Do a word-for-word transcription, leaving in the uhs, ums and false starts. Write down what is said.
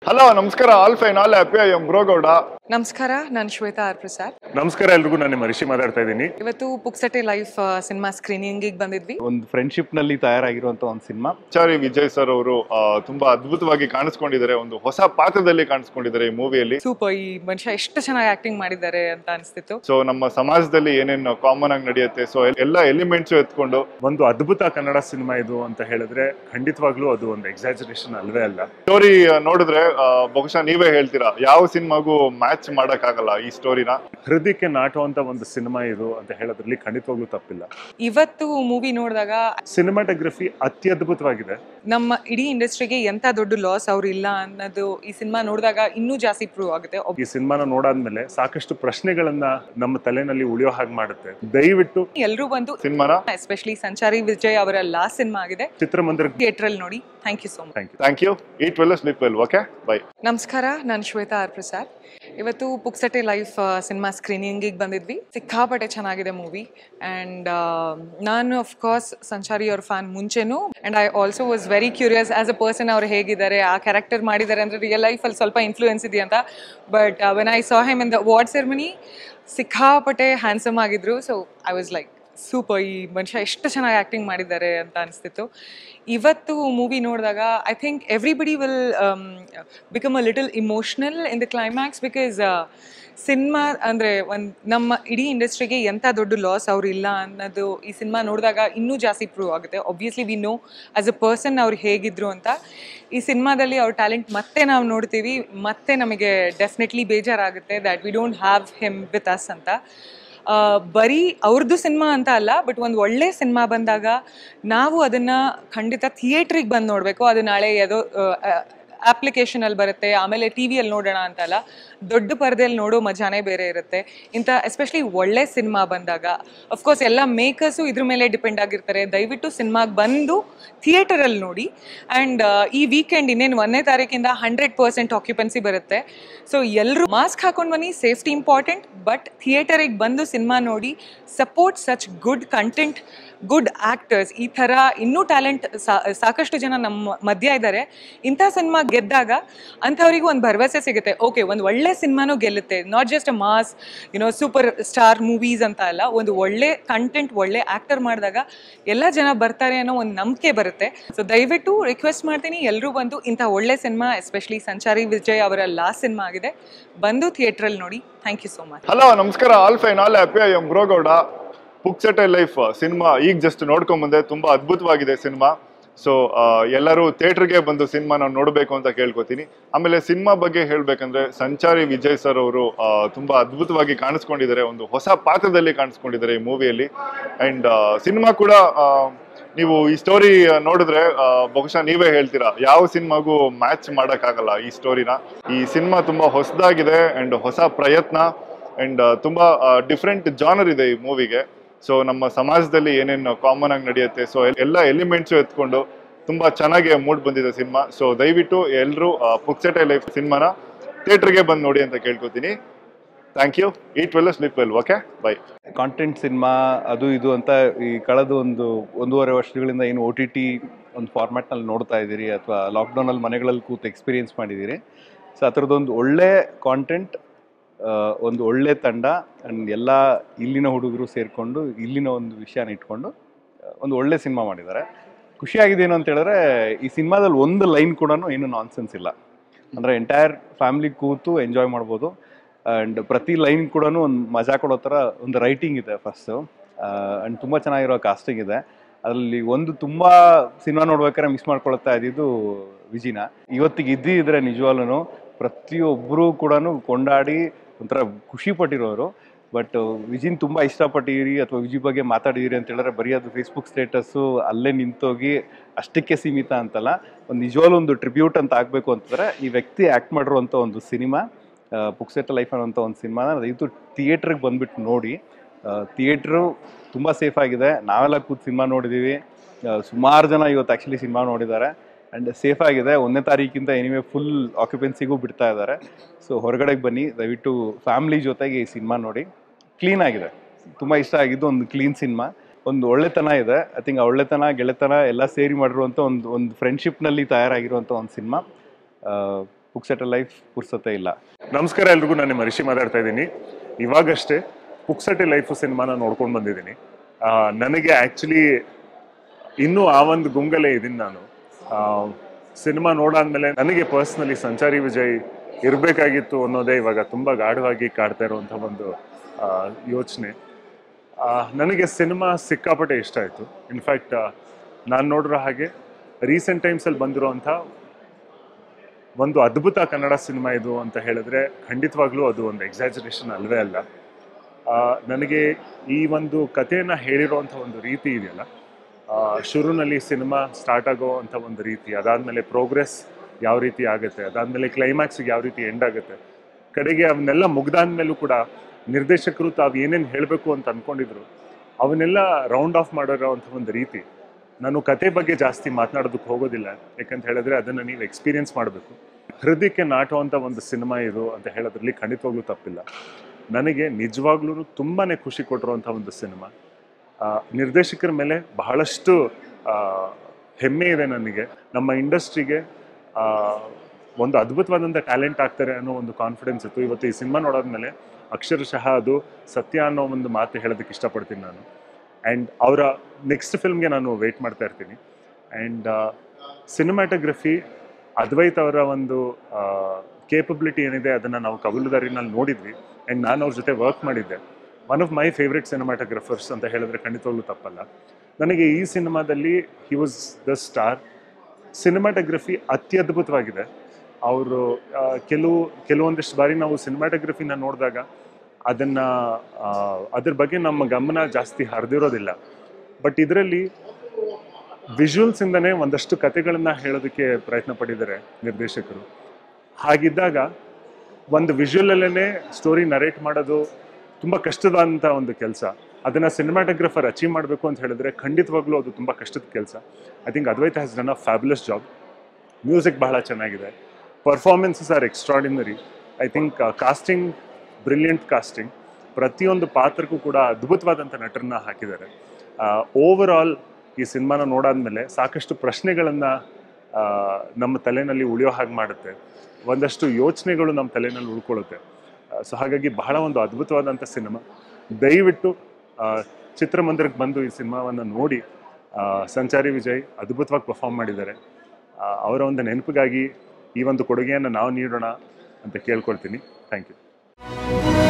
Hello ನಮಸ್ಕಾರ all fine all happy I am Bro Gowda. ನಮಸ್ಕಾರ, ನಾನು ಶ್ವೇತಾ ಆರ್ ಪ್ರಸಾದ್. ನಮಸ್ಕಾರ ಎಲ್ರಿಗೂ, ನಾನು ನಿಮ್ಮ ರಿಷಿ ಮಾತಾಡ್ತಾ ಇದ್ದೀನಿ. ಇವತ್ತು ಪುಕ್ಸಟೆ ಲೈಫ್ ಸಿನಿಮಾ ಸ್ಕ್ರೀನಿಂಗಿಗೆ ಬಂದಿದ್ವಿ. ಒಂದು ಫ್ರೆಂಡ್ಶಿಪ್ ನಲ್ಲಿ ತಯಾರಾಗಿರುವಂತ ಒಂದು ಸಿನಿಮಾ. ಸಂಚಾರಿ ವಿಜಯ್ ಸರ್ ಅವರು ತುಂಬಾ ಅದ್ಭುತವಾಗಿ ಕಾಣಿಸ್ಕೊಂಡಿದ್ದಾರೆ, ಒಂದು ಹೊಸ ಪಾತ್ರದಲ್ಲಿ ಕಾಣಿಸ್ಕೊಂಡಿದ್ದಾರೆ ಈ ಮೂವಿಯಲ್ಲಿ. ಸೂಪರ್, ಈ ಮನುಷ್ಯ ಎಷ್ಟು ಚೆನ್ನಾಗಿ ಆಕ್ಟಿಂಗ್ ಮಾಡಿದ್ದಾರೆ ಅಂತ ಅನಿಸ್ತಿತ್ತು. ಸೊ ನಮ್ಮ ಸಮಾಜದಲ್ಲಿ ಏನೇನು ಕಾಮನ್ ಆಗಿ ನಡೆಯುತ್ತೆ, ಸೊ ಎಲ್ಲ ಎಲಿಮೆಂಟ್ಸ್ ಎತ್ಕೊಂಡು ಒಂದು ಅದ್ಭುತ ಕನ್ನಡ ಸಿನಿಮಾ ಇದು ಅಂತ ಹೇಳಿದ್ರೆ ಖಂಡಿತವಾಗ್ಲೂ ಅದು ಒಂದು ಎಕ್ಸಾಜರೇಷನ್ ಅಲ್ವೇ ಅಲ್ಲ. ಸ್ಟೋರಿ ನೋಡಿದ್ರೆ ಬಹುಶಃ ನೀವೇ ಹೇಳ್ತೀರಾ, ಯಾವ ಸಿನಿಮಾಗೂ ಮ್ಯಾಚ್ ಮಾಡಕ್ ಆಗಲ್ಲ ಈ ಸ್ಟೋರಿನ. ಹೃದಯಕ್ಕೆ ನಾಟುವಂತ ಒಂದು ಸಿನಿಮಾ ಇದು ಅಂತ ಹೇಳೋದ್ರಲ್ಲಿ ಖಂಡಿತವಾಗ್ಲೂ ತಪ್ಪಿಲ್ಲ. ಇವತ್ತು ಮೂವಿ ನೋಡಿದಾಗ ಸಿನಿಮಾಟೋಗ್ರಫಿ ಅತ್ಯದ್ಭುತವಾಗಿದೆ. ನಮ್ಮ ಇಡೀ ಇಂಡಸ್ಟ್ರಿಗೆ ಎಂತ ದೊಡ್ಡ ಲಾಸ್ ಅವ್ರು ಇಲ್ಲ ಅನ್ನೋದು ಈ ಸಿನಿಮಾ ನೋಡಿದಾಗ ಇನ್ನೂ ಜಾಸ್ತಿ ಪ್ರೂವ್ ಆಗುತ್ತೆ. ಈ ಸಿನಿಮಾನ ನೋಡಾದ್ಮೇಲೆ ಸಾಕಷ್ಟು ಪ್ರಶ್ನೆಗಳನ್ನ ನಮ್ಮ ತಲೆನಲ್ಲಿ ಉಳಿಯೋ ಹಾಗೆ ಮಾಡುತ್ತೆ. ದಯವಿಟ್ಟು ಎಲ್ಲರೂ ಬಂದು ಸಿನಿಮಾನ, ಎಸ್ಪೆಷಲಿ ಸಂಚಾರಿ ವಿಜಯ್ ಅವರ ಲಾಸ್ಟ್ ಸಿನಿಮಾ ಆಗಿದೆ, ಚಿತ್ರಮಂದಿರ ಥಿಯೇಟರ್ ಅಲ್ಲಿ ನೋಡಿ. Thank you so much. Thank you thank you. Eat well, sleep well. Okay, bye. ನಮಸ್ಕಾರ, ನಾನು ಶ್ವೇತಾ ಆರ್ ಪ್ರಸಾದ್. ಇವತ್ತು ಪುಕ್ಸಟೆ ಲೈಫ್ ಸಿನಿಮಾ ಸ್ಕ್ರೀನಿಂಗಿಗೆ ಬಂದಿದ್ವಿ. ಸಿಕ್ಕಾಪಟ್ಟೆ ಚೆನ್ನಾಗಿದೆ ಮೂವಿ. ಆ್ಯಂಡ್ ನಾನು ಅಫ್ಕೋರ್ಸ್ ಸಂಚಾರಿ ಅವ್ರ ಫ್ಯಾನ್ ಮುಂಚೆನೂ. And I also was very curious as a person ಅವ್ರು ಹೇಗಿದ್ದಾರೆ, ಆ ಕ್ಯಾರೆಕ್ಟರ್ ಮಾಡಿದ್ದಾರೆ ಅಂದರೆ ರಿಯಲ್ ಲೈಫಲ್ಲಿ ಸ್ವಲ್ಪ ಇನ್ಫ್ಲೂಯೆನ್ಸ್ ಇದೆಯಂತ. But when I saw him in the award ceremony, ಸಿಕ್ಕಾಪಟ್ಟೆ ಹ್ಯಾಂಡ್ಸಮ್ ಆಗಿದ್ರು. So I was like super, ಈ ಮನುಷ್ಯ ಎಷ್ಟು ಚೆನ್ನಾಗಿ ಆ್ಯಕ್ಟಿಂಗ್ ಮಾಡಿದ್ದಾರೆ ಅಂತ ಅನಿಸ್ತಿತ್ತು. ಇವತ್ತು ಮೂವಿ ನೋಡಿದಾಗ I think everybody will become a little emotional in the climax. Because cinema ಅಂದರೆ ಒಂದು ನಮ್ಮ ಇಡೀ ಇಂಡಸ್ಟ್ರಿಗೆ ಎಂಥ ದೊಡ್ಡ ಲಾಸ್ ಅವ್ರು ಇಲ್ಲ ಅನ್ನೋದು ಈ ಸಿನಿಮಾ ನೋಡಿದಾಗ ಇನ್ನೂ ಜಾಸ್ತಿ ಪ್ರೂವ್ ಆಗುತ್ತೆ. Obviously we know as a person ಅವ್ರು ಹೇಗಿದ್ರು ಅಂತ. ಈ ಸಿನಿಮಾದಲ್ಲಿ ಅವ್ರ ಟ್ಯಾಲೆಂಟ್ ಮತ್ತೆ ನಾವು ನೋಡ್ತೀವಿ, ಮತ್ತೆ ನಮಗೆ ಡೆಫಿನೆಟ್ಲಿ ಬೇಜಾರಾಗುತ್ತೆ that we don't have him with us ಅಂತ. ಬರೀ ಅವ್ರದ್ದು ಸಿನಿಮಾ ಅಂತ ಅಲ್ಲ, ಬಟ್ ಒಂದು ಒಳ್ಳೆ ಸಿನಿಮಾ ಬಂದಾಗ ನಾವು ಅದನ್ನು ಖಂಡಿತ ಥಿಯೇಟ್ರಿಗೆ ಬಂದು ನೋಡಬೇಕು. ಅದು ನಾಳೆ ಯಾವುದೋ ಅಪ್ಲಿಕೇಶನಲ್ಲಿ ಬರುತ್ತೆ, ಆಮೇಲೆ ಟಿ ವಿಯಲ್ಲಿ ನೋಡೋಣ ಅಂತಲ್ಲ, ದೊಡ್ಡ ಪರದೆಯಲ್ಲಿ ನೋಡೋ ಮಜಾನೇ ಬೇರೆ ಇರುತ್ತೆ. ಇಂಥ ಎಸ್ಪೆಷಲಿ ಒಳ್ಳೆ ಸಿನಿಮಾ ಬಂದಾಗ ಅಫ್ಕೋರ್ಸ್ ಎಲ್ಲ ಮೇಕರ್ಸು ಇದ್ರ ಮೇಲೆ ಡಿಪೆಂಡ್ ಆಗಿರ್ತಾರೆ. ದಯವಿಟ್ಟು ಸಿನಿಮಾಗೆ ಬಂದು ಥಿಯೇಟರಲ್ಲಿ ನೋಡಿ. ಆ್ಯಂಡ್ ಈ ವೀಕೆಂಡ್ ಇನ್ನೇನು ಒಂದನೇ ತಾರೀಕಿಂದ ಹಂಡ್ರೆಡ್ ಪರ್ಸೆಂಟ್ ಆಕ್ಯುಪೆನ್ಸಿ ಬರುತ್ತೆ. ಸೊ ಎಲ್ಲರೂ ಮಾಸ್ಕ್ ಹಾಕೊಂಡು ಬನ್ನಿ, ಸೇಫ್ಟಿ ಇಂಪಾರ್ಟೆಂಟ್. ಬಟ್ ಥಿಯೇಟರಿಗೆ ಬಂದು ಸಿನಿಮಾ ನೋಡಿ, support such good content, good actors. ಈ ಥರ ಇನ್ನೂ ಟ್ಯಾಲೆಂಟ್ ಸಾಕಷ್ಟು ಜನ ನಮ್ಮ ಮಧ್ಯ ಇದ್ದಾರೆ. ಇಂಥ ಸಿನಿಮಾ ಗೆದ್ದಾಗ ಅಂಥವ್ರಿಗೂ ಒಂದು ಭರವಸೆ ಸಿಗುತ್ತೆ, ಓಕೆ ಒಂದು ಒಳ್ಳೆ ಸಿನಿಮಾನೂ ಗೆಲ್ಲುತ್ತೆ. Not just a mass you know super star movies ಅಂತ ಅಲ್ಲ, ಒಂದು ಒಳ್ಳೆ ಕಂಟೆಂಟ್, ಒಳ್ಳೆ ಆ್ಯಕ್ಟರ್ ಮಾಡಿದಾಗ ಎಲ್ಲ ಜನ ಬರ್ತಾರೆ ಅನ್ನೋ ಒಂದು ನಂಬಿಕೆ ಬರುತ್ತೆ. ಸೊ ದಯವಿಟ್ಟು ರಿಕ್ವೆಸ್ಟ್ ಮಾಡ್ತೀನಿ, ಎಲ್ಲರೂ ಬಂದು ಇಂಥ ಒಳ್ಳೆ ಸಿನಿಮಾ, ಎಸ್ಪೆಷಲಿ ಸಂಚಾರಿ ವಿಜಯ್ ಅವರ ಲಾಸ್ಟ್ ಸಿನಿಮಾ ಆಗಿದೆ, ಬಂದು ಥಿಯೇಟ್ರಲ್ಲಿ ನೋಡಿ. Thank you so much. Hello ನಮಸ್ಕಾರ all fine all happy I am Bro Gowda. ಪುಕ್ಸಟೆ ಲೈಫ್ ಸಿನಿಮಾ ಈಗ ಜಸ್ಟ್ ನೋಡ್ಕೊಂಬಂದೆ, ತುಂಬಾ ಅದ್ಭುತವಾಗಿದೆ ಸಿನಿಮಾ. ಸೊ ಎಲ್ಲರೂ ಥಿಯೇಟರ್ಗೆ ಬಂದು ಸಿನಿಮಾ ನಾವು ನೋಡಬೇಕು ಅಂತ ಕೇಳ್ಕೊತೀನಿ. ಆಮೇಲೆ ಸಿನಿಮಾ ಬಗ್ಗೆ ಹೇಳ್ಬೇಕಂದ್ರೆ ಸಂಚಾರಿ ವಿಜಯ್ ಸರ್ ಅವರು ತುಂಬಾ ಅದ್ಭುತವಾಗಿ ಕಾಣಿಸ್ಕೊಂಡಿದ್ದಾರೆ, ಒಂದು ಹೊಸ ಪಾತ್ರದಲ್ಲಿ ಕಾಣಿಸ್ಕೊಂಡಿದ್ದಾರೆ ಈ ಮೂವಿಯಲ್ಲಿ. ಅಂಡ್ ಸಿನಿಮಾ ಕೂಡ ನೀವು ಈ ಸ್ಟೋರಿ ನೋಡಿದ್ರೆ ಬಹುಶಃ ನೀವೇ ಹೇಳ್ತೀರಾ, ಯಾವ ಸಿನಿಮಾಗೂ ಮ್ಯಾಚ್ ಮಾಡಕ್ ಆಗಲ್ಲ ಈ ಸ್ಟೋರಿನ. ಈ ಸಿನಿಮಾ ತುಂಬಾ ಹೊಸದಾಗಿದೆ ಅಂಡ್ ಹೊಸ ಪ್ರಯತ್ನ ಅಂಡ್ ತುಂಬಾ ಡಿಫ್ರೆಂಟ್ ಜಾನರ್ ಇದೆ ಈ ಮೂವಿಗೆ. ಸೊ ನಮ್ಮ ಸಮಾಜದಲ್ಲಿ ಏನೇನು ಕಾಮನ್ ಆಗಿ ನಡೆಯುತ್ತೆ, ಸೊ ಎಲ್ಲ ಎಲಿಮೆಂಟ್ಸ್ ಎತ್ಕೊಂಡು ತುಂಬಾ ಚೆನ್ನಾಗಿ ಮೂಡ್ ಬಂದಿದೆ ಸಿನಿಮಾ. ಸೊ ದಯವಿಟ್ಟು ಎಲ್ಲರೂ ಪುಕ್ಸಟೆ ಲೈಫ್ ಸಿನಿಮಾನ ಥಿಯೇಟರ್ಗೆ ಬಂದು ನೋಡಿ ಅಂತ ಕೇಳ್ಕೊತೀನಿ. Thank you. Eat well, sleep well. Okay, bye. Content cinema ಅದು ಇದು ಅಂತ ಈ ಕಳೆದ ಒಂದು ಒಂದೂವರೆ ವರ್ಷಗಳಿಂದ ಏನು ಒ ಟಿ ಟಿ ಒಂದು ಫಾರ್ಮ್ಯಾಟ್ನಲ್ಲಿ ನೋಡ್ತಾ ಇದ್ದೀರಿ, ಅಥವಾ ಲಾಕ್ಡೌನಲ್ಲಿ ಮನೆಗಳಲ್ಲಿ ಕೂತು ಎಕ್ಸ್ಪೀರಿಯೆನ್ಸ್ ಮಾಡಿದ್ದೀರಿ. ಸೊ ಆ ಥರದ್ದೊಂದು ಒಳ್ಳೆ ಕಾಂಟೆಂಟ್, ಒಂದು ಒಳ್ಳೆ ತಂಡ ಆ್ಯಂಡ್ ಎಲ್ಲ ಇಲ್ಲಿನ ಹುಡುಗರು ಸೇರಿಕೊಂಡು ಇಲ್ಲಿನ ಒಂದು ವಿಷಯನ ಇಟ್ಕೊಂಡು ಒಂದು ಒಳ್ಳೆ ಸಿನಿಮಾ ಮಾಡಿದ್ದಾರೆ. ಖುಷಿಯಾಗಿದ್ದೇನು ಅಂತ ಹೇಳಿದ್ರೆ, ಈ ಸಿನಿಮಾದಲ್ಲಿ ಒಂದು ಲೈನ್ ಕೂಡ ಏನು ನಾನ್ಸೆನ್ಸ್ ಇಲ್ಲ. ಅಂದರೆ ಎಂಟೈರ್ ಫ್ಯಾಮಿಲಿ ಕೂತು ಎಂಜಾಯ್ ಮಾಡ್ಬೋದು. ಆ್ಯಂಡ್ ಪ್ರತಿ ಲೈನ್ ಕೂಡ ಒಂದು ಮಜಾ ಕೊಡೋ ಥರ ಒಂದು ರೈಟಿಂಗ್ ಇದೆ ಫಸ್ಟು. ಆ್ಯಂಡ್ ತುಂಬ ಚೆನ್ನಾಗಿರೋ ಕಾಸ್ಟಿಂಗ್ ಇದೆ. ಅದರಲ್ಲಿ ಒಂದು ತುಂಬ ಸಿನಿಮಾ ನೋಡ್ಬೇಕಾದ್ರೆ ಮಿಸ್ ಮಾಡ್ಕೊಳ್ತಾ ಇದ್ದಿದ್ದು ವಿಜಿನ. ಇವತ್ತಿಗೆ ಇದ್ದಿದ್ರೆ ನಿಜವಾಗ್ಲೂ ಪ್ರತಿಯೊಬ್ಬರೂ ಕೂಡ ಕೊಂಡಾಡಿ ಒಂಥರ ಖುಷಿ ಪಟ್ಟಿರೋರು. ಬಟ್ ವಿಜಿನ್ ತುಂಬ ಇಷ್ಟಪಟ್ಟಿರಿ ಅಥವಾ ವಿಜಿ ಬಗ್ಗೆ ಮಾತಾಡಿದಿರಿ ಅಂತ ಹೇಳಿದ್ರೆ ಬರೀ ಅದು ಫೇಸ್ಬುಕ್ ಸ್ಟೇಟಸ್ಸು ಅಲ್ಲೇ ನಿಂತೋಗಿ ಅಷ್ಟಕ್ಕೆ ಸೀಮಿತ ಅಂತಲ್ಲ, ಒಂದು ನಿಜವಾಗ್ಲೂ ಒಂದು ಟ್ರಿಬ್ಯೂಟ್ ಅಂತ ಆಗಬೇಕು ಅಂತಂದರೆ ಈ ವ್ಯಕ್ತಿ ಆ್ಯಕ್ಟ್ ಮಾಡಿರುವಂಥ ಒಂದು ಸಿನಿಮಾ ಪುಕ್ಸಟೆ ಲೈಫ್ ಅನ್ನೋಂಥ ಒಂದು ಸಿನಿಮಾನ ದಯವಿಟ್ಟು ಥಿಯೇಟ್ರಿಗೆ ಬಂದುಬಿಟ್ಟು ನೋಡಿ. ಥಿಯೇಟ್ರು ತುಂಬ ಸೇಫ್ ಆಗಿದೆ. ನಾವೆಲ್ಲ ಕೂತು ಸಿನಿಮಾ ನೋಡಿದ್ದೀವಿ, ಸುಮಾರು ಜನ ಇವತ್ತು ಆ್ಯಕ್ಚುಲಿ ಸಿನಿಮಾ ನೋಡಿದ್ದಾರೆ. ಆ್ಯಂಡ್ ಸೇಫ್ ಆಗಿದೆ. ಒಂದನೇ ತಾರೀಕಿಂದ ಎನಿವೆ ಫುಲ್ ಆಕ್ಯುಪೆನ್ಸಿಗೂ ಬಿಡ್ತಾ ಇದ್ದಾರೆ. ಸೊ ಹೊರಗಡೆಗೆ ಬನ್ನಿ, ದಯವಿಟ್ಟು ಫ್ಯಾಮ್ಲಿ ಜೊತೆಗೆ ಈ ಸಿನಿಮಾ ನೋಡಿ. ಕ್ಲೀನ್ ಆಗಿದೆ, ತುಂಬ ಇಷ್ಟ ಆಗಿದ್ದು ಒಂದು ಕ್ಲೀನ್ ಸಿನಿಮಾ. ಒಂದು ಒಳ್ಳೆತನ ಇದೆ. ಐ ಥಿಂಕ್ ಆ ಒಳ್ಳೆತನ ಗೆಳೆತನ ಎಲ್ಲ ಸೇರಿ ಮಾಡಿರುವಂಥ ಒಂದು ಒಂದು ಫ್ರೆಂಡ್ಶಿಪ್ನಲ್ಲಿ ತಯಾರಾಗಿರುವಂಥ ಒಂದು ಸಿನಿಮಾ. ಪುಕ್ಸಟೆ ಲೈಫ್ ಪುರ್ಸತೆ ಇಲ್ಲ. ನಮಸ್ಕಾರ ಎಲ್ರಿಗೂ, ನಾನು ನಿಮ್ಮ ರಿಷಿ ಮಾತಾಡ್ತಾ ಇದ್ದೀನಿ. ಇವಾಗಷ್ಟೇ ಪುಕ್ಸಟೆ ಲೈಫು ಸಿನಿಮಾನ ನೋಡ್ಕೊಂಡು ಬಂದಿದ್ದೀನಿ. ನನಗೆ ಆ್ಯಕ್ಚುಲಿ ಇನ್ನೂ ಆ ಒಂದು ಗುಂಗಲೇ ಇದ್ದೀನಿ ನಾನು. ಸಿನಿಮಾ ನೋಡಾದ್ಮೇಲೆ ನನಗೆ ಪರ್ಸ್ನಲಿ ಸಂಚಾರಿ ವಿಜಯ್ ಇರಬೇಕಾಗಿತ್ತು ಅನ್ನೋದೇ ಇವಾಗ ತುಂಬ ಗಾಢವಾಗಿ ಕಾಡ್ತಾ ಇರುವಂಥ ಒಂದು ಯೋಚನೆ. ನನಗೆ ಸಿನಿಮಾ ಸಿಕ್ಕಾಪಟ್ಟೆ ಇಷ್ಟ ಆಯಿತು. ಇನ್ಫ್ಯಾಕ್ಟ್ ನಾನು ನೋಡಿರೋ ಹಾಗೆ ರೀಸೆಂಟ್ ಟೈಮ್ಸಲ್ಲಿ ಬಂದಿರೋವಂಥ ಒಂದು ಅದ್ಭುತ ಕನ್ನಡ ಸಿನಿಮಾ ಇದು ಅಂತ ಹೇಳಿದ್ರೆ ಖಂಡಿತವಾಗ್ಲೂ ಅದು ಒಂದು ಎಕ್ಸಾಜರೇಷನ್ ಅಲ್ವೇ ಅಲ್ಲ. ನನಗೆ ಈ ಒಂದು ಕಥೆಯನ್ನು ಹೇಳಿರೋವಂಥ ಒಂದು ರೀತಿ ಇದೆಯಲ್ಲ, ಶುರುನಲ್ಲಿ ಸಿನಿಮಾ ಸ್ಟಾರ್ಟ್ ಆಗೋ ಅಂಥ ಒಂದು ರೀತಿ, ಅದಾದಮೇಲೆ ಪ್ರೋಗ್ರೆಸ್ ಯಾವ ರೀತಿ ಆಗುತ್ತೆ, ಅದಾದಮೇಲೆ ಕ್ಲೈಮ್ಯಾಕ್ಸಿಗೆ ಯಾವ ರೀತಿ ಎಂಡ್ ಆಗುತ್ತೆ, ಕಡೆಗೆ ಅವನ್ನೆಲ್ಲ ಮುಗ್ದಾದ್ಮೇಲೂ ಕೂಡ ನಿರ್ದೇಶಕರು ತಾವು ಏನೇನು ಹೇಳಬೇಕು ಅಂತ ಅಂದ್ಕೊಂಡಿದ್ರು ಅವನ್ನೆಲ್ಲ ರೌಂಡ್ ಆಫ್ ಮಾಡಿರೋವಂಥ ಒಂದು ರೀತಿ. ನಾನು ಕತೆ ಬಗ್ಗೆ ಜಾಸ್ತಿ ಮಾತನಾಡೋದಕ್ಕೆ ಹೋಗೋದಿಲ್ಲ, ಯಾಕಂತ ಹೇಳಿದ್ರೆ ಅದನ್ನು ನೀವು ಎಕ್ಸ್ಪೀರಿಯನ್ಸ್ ಮಾಡಬೇಕು. ಹೃದಯಕ್ಕೆ ನಾಟುವಂಥ ಒಂದು ಸಿನಿಮಾ ಇದು ಅಂತ ಹೇಳೋದ್ರಲ್ಲಿ ಖಂಡಿತವಾಗ್ಲೂ ತಪ್ಪಿಲ್ಲ. ನನಗೆ ನಿಜವಾಗ್ಲೂ ತುಂಬಾ ಖುಷಿ ಕೊಟ್ಟಿರುವಂಥ ಒಂದು ಸಿನಿಮಾ. ನಿರ್ದೇಶಕರ ಮೇಲೆ ಬಹಳಷ್ಟು ಹೆಮ್ಮೆ ಇದೆ ನನಗೆ. ನಮ್ಮ ಇಂಡಸ್ಟ್ರಿಗೆ ಒಂದು ಅದ್ಭುತವಾದಂಥ ಟ್ಯಾಲೆಂಟ್ ಆಗ್ತಾರೆ ಅನ್ನೋ ಒಂದು ಕಾನ್ಫಿಡೆನ್ಸ್ ಇತ್ತು. ಇವತ್ತು ಈ ಸಿನಿಮಾ ನೋಡೋದ್ಮೇಲೆ ಅಕ್ಷರಶಃ ಅದು ಸತ್ಯ ಅನ್ನೋ ಒಂದು ಮಾತು ಹೇಳೋದಕ್ಕೆ ಇಷ್ಟಪಡ್ತೀನಿ ನಾನು. ಆ್ಯಂಡ್ ಅವರ ನೆಕ್ಸ್ಟ್ ಫಿಲ್ಮ್ಗೆ ನಾನು ವೆಯ್ಟ್ ಮಾಡ್ತಾ ಇರ್ತೀನಿ. ಆ್ಯಂಡ್ ಸಿನಿಮ್ಯಾಟೋಗ್ರಫಿ, ಅದ್ವೈತ್ ಅವರ ಒಂದು ಕೇಪಬಿಲಿಟಿ ಏನಿದೆ ಅದನ್ನು ನಾವು ಕವಲುದಾರಿನಲ್ಲಿ ನೋಡಿದ್ವಿ. ಆ್ಯಂಡ್ ನಾನು ಅವ್ರ ಜೊತೆ ವರ್ಕ್ ಮಾಡಿದ್ದೆ. One of my favourite cinematographers ಅಂತ ಹೇಳಿದ್ರೆ ಖಂಡಿತವಾಗ್ಲೂ ತಪ್ಪಲ್ಲ. ನನಗೆ ಈ ಸಿನಿಮಾದಲ್ಲಿ he was the star. Cinematography ಅತ್ಯದ್ಭುತವಾಗಿದೆ. ಅವರು ಕೆಲವು ಕೆಲವೊಂದಿಷ್ಟು ಬಾರಿ ನಾವು ಸಿನಿಮ್ಯಾಟೋಗ್ರಫಿನ ನೋಡಿದಾಗ ಅದನ್ನು ಅದ್ರ ಬಗ್ಗೆ ನಮ್ಮ ಗಮನ ಜಾಸ್ತಿ ಹರಿದಿರೋದಿಲ್ಲ. ಬಟ್ ಇದರಲ್ಲಿ ವಿಜುವಲ್ಸಿಂದನೇ ಒಂದಷ್ಟು ಕತೆಗಳನ್ನು ಹೇಳೋದಕ್ಕೆ ಪ್ರಯತ್ನ ಪಟ್ಟಿದ್ದಾರೆ ನಿರ್ದೇಶಕರು. ಹಾಗಿದ್ದಾಗ ಒಂದು ವಿಜುವಲಲ್ಲೇ ಸ್ಟೋರಿ ನರೇಟ್ ಮಾಡೋದು ತುಂಬ ಕಷ್ಟದಂಥ ಒಂದು ಕೆಲಸ. ಅದನ್ನು ಸಿನಿಮ್ಯಾಟೋಗ್ರಫರ್ ಅಚೀವ್ ಮಾಡಬೇಕು ಅಂತ ಹೇಳಿದ್ರೆ ಖಂಡಿತವಾಗ್ಲೂ ಅದು ತುಂಬ ಕಷ್ಟದ ಕೆಲಸ. I think Advaith has done a fabulous job. Music ಬಹಳ ಚೆನ್ನಾಗಿದೆ. Performances are extraordinary. I think casting, brilliant casting. ಪ್ರತಿಯೊಂದು ಪಾತ್ರಕ್ಕೂ ಕೂಡ ಅದ್ಭುತವಾದಂಥ ನಟರನ್ನ ಹಾಕಿದ್ದಾರೆ. ಓವರ್ ಆಲ್ ಈ ಸಿನಿಮಾನ ನೋಡಾದ್ಮೇಲೆ ಸಾಕಷ್ಟು ಪ್ರಶ್ನೆಗಳನ್ನು ನಮ್ಮ ತಲೆಯಲ್ಲಿ ಉಳಿಯೋ ಹಾಗೆ ಮಾಡುತ್ತೆ. ಒಂದಷ್ಟು ಯೋಚನೆಗಳು ನಮ್ಮ ತಲೆಯಲ್ಲಿ ಉಳ್ಕೊಳ್ಳುತ್ತೆ. ಸೊ ಹಾಗಾಗಿ ಬಹಳ ಒಂದು ಅದ್ಭುತವಾದಂಥ ಸಿನಿಮಾ. ದಯವಿಟ್ಟು ಚಿತ್ರಮಂದಿರಕ್ಕೆ ಬಂದು ಈ ಸಿನಿಮಾವನ್ನು ನೋಡಿ. ಸಂಚಾರಿ ವಿಜಯ್ ಅದ್ಭುತವಾಗಿ ಪರ್ಫಾರ್ಮ್ ಮಾಡಿದ್ದಾರೆ. ಅವರ ಒಂದು ನೆನಪಿಗಾಗಿ ಈ ಒಂದು ಕೊಡುಗೆಯನ್ನು ನಾವು ನೀಡೋಣ ಅಂತ ಕೇಳ್ಕೊಳ್ತೀನಿ. Thank you.